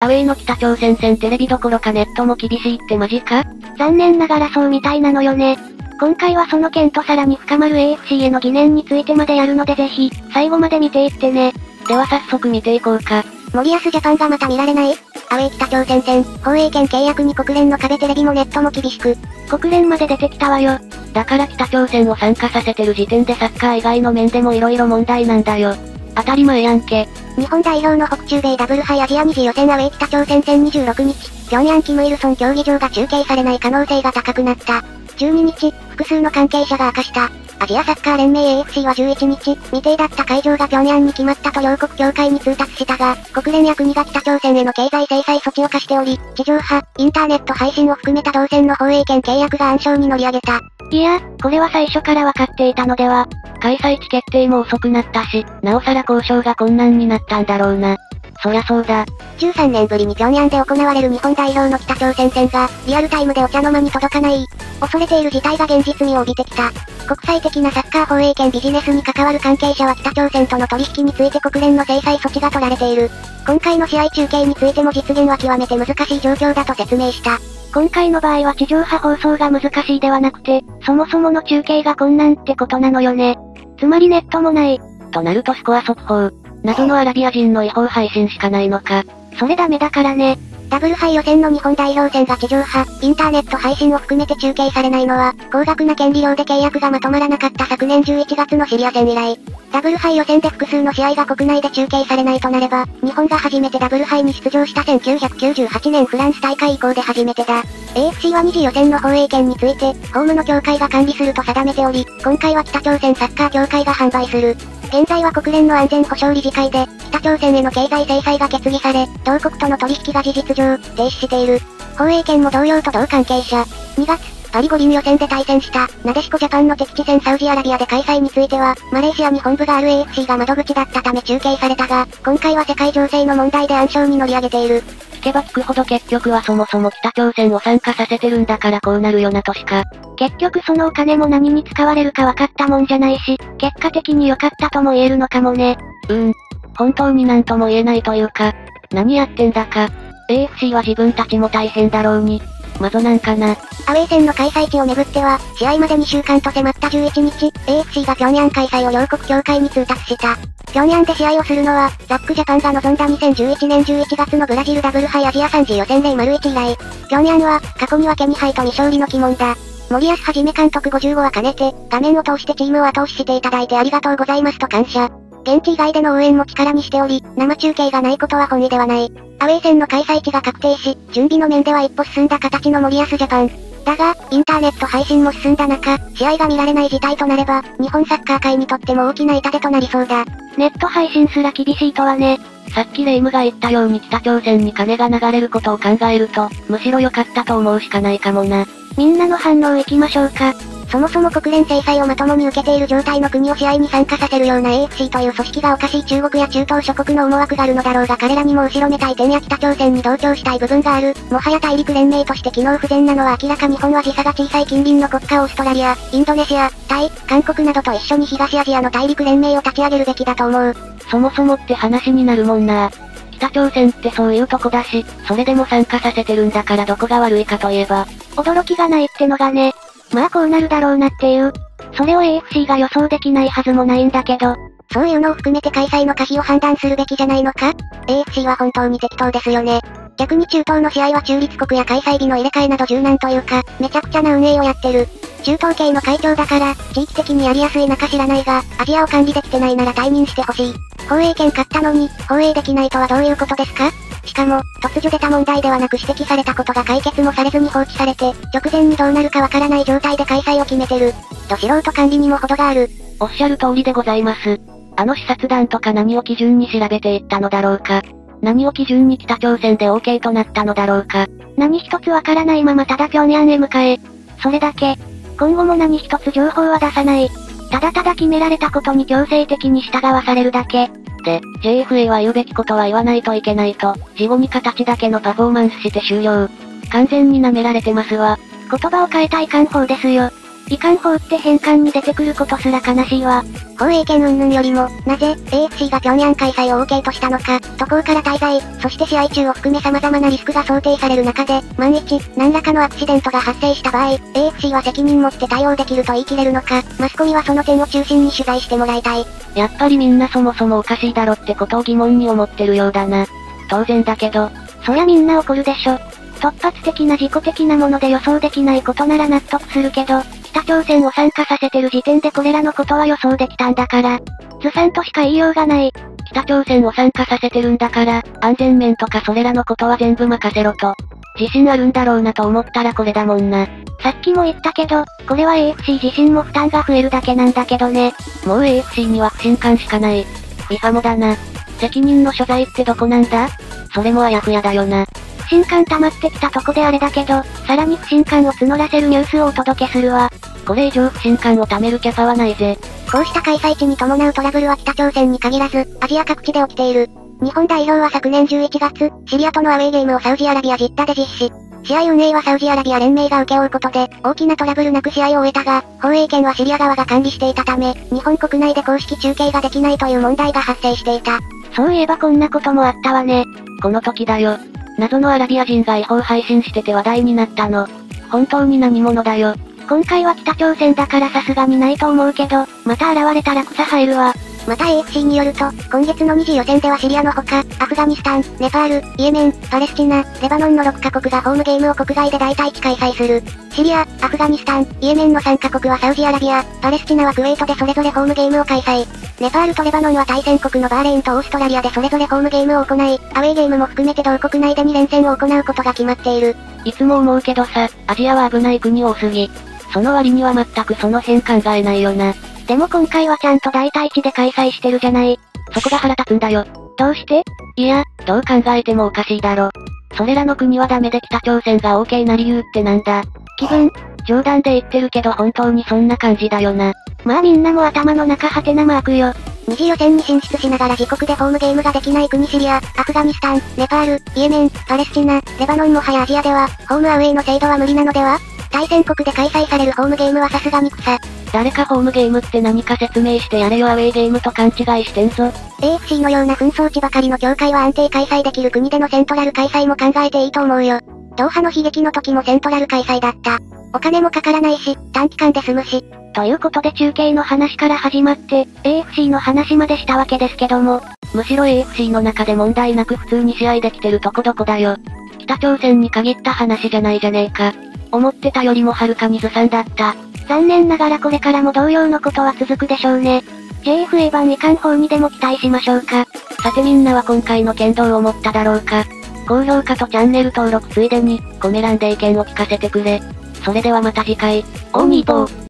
ウェイの北朝鮮戦テレビどころかネットも厳しいってマジか？ 残念ながらそうみたいなのよね。今回はその件とさらに深まる AFC への疑念についてまでやるのでぜひ、最後まで見ていってね。 では早速見ていこうか。 森保ジャパンがまた見られない？アウェイ北朝鮮戦、放映権契約に国連の壁テレビもネットも厳しく、国連まで出てきたわよ。 だから北朝鮮を参加させてる時点でサッカー以外の面でも色々問題なんだよ。当たり前やんけ。 日本代表の北中米ダブル杯アジア2次予選アウェイ北朝鮮戦26日、平壌キムイルソン競技場が中継されない可能性が高くなった。12日、複数の関係者が明かした。アジアサッカー連盟 AFC は11日、未定だった会場が平壌に決まったと両国協会に通達したが、国連や国が北朝鮮への経済制裁措置を課しており、地上波、インターネット配信を含めた同線の放映権契約が暗礁に乗り上げた。いや、これは最初から分かっていたのでは。 開催地決定も遅くなったし、なおさら交渉が困難になったんだろうな。そりゃそうだ。 13年ぶりに平壌で行われる日本代表の北朝鮮戦が、リアルタイムでお茶の間に届かない。恐れている事態が現実味を帯びてきた。国際的なサッカー放映権ビジネスに関わる関係者は北朝鮮との取引について国連の制裁措置が取られている。今回の試合中継についても実現は極めて難しい状況だと説明した。今回の場合は地上波放送が難しいではなくて、そもそもの中継が困難ってことなのよね。つまりネットもない。 となるとスコア速報。謎のアラビア人の違法配信しかないのか。 それダメだからね。ダブル杯予選の日本代表戦が地上波、インターネット配信を含めて中継されないのは、高額な権利料で契約がまとまらなかった昨年11月のシリア戦以来。ダブル杯予選で複数の試合が国内で中継されないとなれば、日本が初めてダブル杯に出場した1998年フランス大会以降で初めてだ。AFC は2次予選の放映権について、ホームの協会が管理すると定めており、今回は北朝鮮サッカー協会が販売する。現在は国連の安全保障理事会で、北朝鮮への経済制裁が決議され、同国との取引が事実上、停止している。放映権も同様と同関係者。2月、パリ五輪予選で対戦した、なでしこジャパンの敵地戦サウジアラビアで開催については、マレーシアに本部がある AFC が窓口だったため中継されたが、今回は世界情勢の問題で暗礁に乗り上げている。 聞けば聞くほど結局はそもそも北朝鮮を参加させてるんだからこうなるよなとしか。 結局そのお金も何に使われるか分かったもんじゃないし、結果的に良かったとも言えるのかもね。 本当になんとも言えないというか、何やってんだか。AFC は自分たちも大変だろうに。窓なんかな。 アウェイ戦の開催地をめぐっては、試合まで2週間と迫った11日、AFC が平壌開催を両国協会に通達した。平壌で試合をするのは、ザックジャパンが望んだ2011年11月のブラジルダブル杯アジア3次予選001以来。平壌は、過去にはケニ杯と未勝利の鬼門だ。森保はじめ監督55は兼ねて、画面を通してチームを後押ししていただいてありがとうございますと感謝。現地以外での応援も力にしており、生中継がないことは本意ではない。アウェイ戦の開催地が確定し、準備の面では一歩進んだ形の森保ジャパン。だが、インターネット配信も進んだ中、試合が見られない事態となれば、日本サッカー界にとっても大きな痛手となりそうだ。ネット配信すら厳しいとはね。 さっきレイムが言ったように北朝鮮に金が流れることを考えると、むしろ良かったと思うしかないかもな。 みんなの反応行きましょうか。そもそも国連制裁をまともに受けている状態の国を試合に参加させるような AFC という組織がおかしい中国や中東諸国の思惑があるのだろうが彼らにも後ろめたい点や北朝鮮に同調したい部分がある。もはや大陸連盟として機能不全なのは明らか日本は時差が小さい近隣の国家オーストラリア、インドネシア、タイ、韓国などと一緒に東アジアの大陸連盟を立ち上げるべきだと思う。 そもそもって話になるもんな。北朝鮮ってそういうとこだし、それでも参加させてるんだからどこが悪いかといえば。 驚きがないってのがね。まあこうなるだろうなっていう。それを AFC が予想できないはずもないんだけど。そういうのを含めて開催の可否を判断するべきじゃないのか？ AFC は本当に適当ですよね。逆に中東の試合は中立国や開催日の入れ替えなど柔軟というか、めちゃくちゃな運営をやってる。中東系の会長だから、地域的にやりやすい中知らないが、アジアを管理できてないなら退任してほしい。放映権買ったのに、放映できないとはどういうことですか？しかも、突如出た問題ではなく指摘されたことが解決もされずに放置されて、直前にどうなるかわからない状態で開催を決めてる。ど素人管理にも程がある。 おっしゃる通りでございます。あの視察団とか何を基準に調べていったのだろうか。何を基準に北朝鮮で OK となったのだろうか。 何一つわからないままただ平壌へ向かえ。それだけ。今後も何一つ情報は出さない。ただただ決められたことに強制的に従わされるだけ。 で、JFA は言うべきことは言わないといけないと、事後に形だけのパフォーマンスして終了。完全に舐められてますわ。 言葉を変えたい官報ですよ。 移管法って返還に出てくることすら悲しいわ。放映権云々よりも、なぜ、AFC が平壌開催を OK としたのか、渡航から滞在、そして試合中を含め様々なリスクが想定される中で、万一、何らかのアクシデントが発生した場合、AFC は責任持って対応できると言い切れるのか、マスコミはその点を中心に取材してもらいたい。 やっぱりみんなそもそもおかしいだろってことを疑問に思ってるようだな。当然だけど、 そりゃみんな怒るでしょ。突発的な自己的なもので予想できないことなら納得するけど、北朝鮮を参加させてる時点でこれらのことは予想できたんだから、ずさんとしか言いようがない。 北朝鮮を参加させてるんだから、安全面とかそれらのことは全部任せろと。自信あるんだろうなと思ったらこれだもんな。 さっきも言ったけど、これは AFC 自身も負担が増えるだけなんだけどね。 もう AFC には不信感しかない。ビファもだな。責任の所在ってどこなんだ？それもあやふやだよな。 不信感溜まってきたとこであれだけど、さらに不信感を募らせるニュースをお届けするわ。 これ以上不信感を貯めるキャパはないぜ。 こうした開催地に伴うトラブルは北朝鮮に限らず、アジア各地で起きている。日本代表は昨年11月、シリアとのアウェーゲームをサウジアラビアジッダで実施。試合運営はサウジアラビア連盟が請け負うことで、大きなトラブルなく試合を終えたが、放映権はシリア側が管理していたため、日本国内で公式中継ができないという問題が発生していた。そういえばこんなこともあったわね。 この時だよ。謎のアラビア人が違法配信してて話題になったの。本当に何者だよ。 今回は北朝鮮だからさすがにないと思うけど、また現れたら草生えるわ。また AFC によると、今月の2次予選ではシリアのほか、アフガニスタン、ネパール、イエメン、パレスチナ、レバノンの6カ国がホームゲームを国外で大待機開催する。シリア、アフガニスタン、イエメンの3カ国はサウジアラビア、パレスチナはクウェートでそれぞれホームゲームを開催。ネパールとレバノンは対戦国のバーレーンとオーストラリアでそれぞれホームゲームを行い、アウェーゲームも含めて同国内で2連戦を行うことが決まっている。 いつも思うけどさ、アジアは危ない国多すぎ。その割には全くその辺考えないよな。 でも今回はちゃんと大待地で開催してるじゃない。 そこが腹立つんだよ。 どうして？ いや、どう考えてもおかしいだろ。それらの国はダメで北朝鮮が OK な理由ってなんだ？ 気分？ 冗談で言ってるけど本当にそんな感じだよな。 まあみんなも頭の中ハテナマークよ。二次予選に進出しながら自国でホームゲームができない国シリア、アフガニスタン、ネパール、イエメン、パレスチナ、レバノンもはやアジアでは、ホームアウェイの制度は無理なのでは？対戦国で開催されるホームゲームはさすがに草。 誰かホームゲームって何か説明してやれよアウェイゲームと勘違いしてんぞ。 AFC のような紛争地ばかりの協会は安定開催できる国でのセントラル開催も考えていいと思うよ。ドーハの悲劇の時もセントラル開催だった。お金もかからないし、短期間で済むし。ということで中継の話から始まって、AFC の話までしたわけですけども、 むしろ AFC の中で問題なく普通に試合できてるとこどこだよ。北朝鮮に限った話じゃないじゃねえか。思ってたよりもはるかにずさんだった。 残念ながらこれからも同様のことは続くでしょうね。JFA 版移管法にでも期待しましょうか。 さてみんなは今回の件どう思っただろうか。高評価とチャンネル登録ついでに、コメ欄で意見を聞かせてくれ。それではまた次回、オーニーボー。